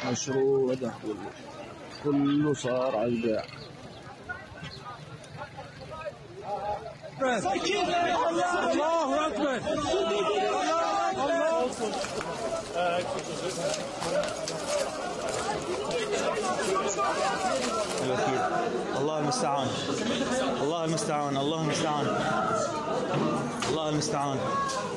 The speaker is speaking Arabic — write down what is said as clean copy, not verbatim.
مشروع ده كله صار على البيع. الله أكبر. الله المستعان، الله المستعان، الله المستعان، الله المستعان.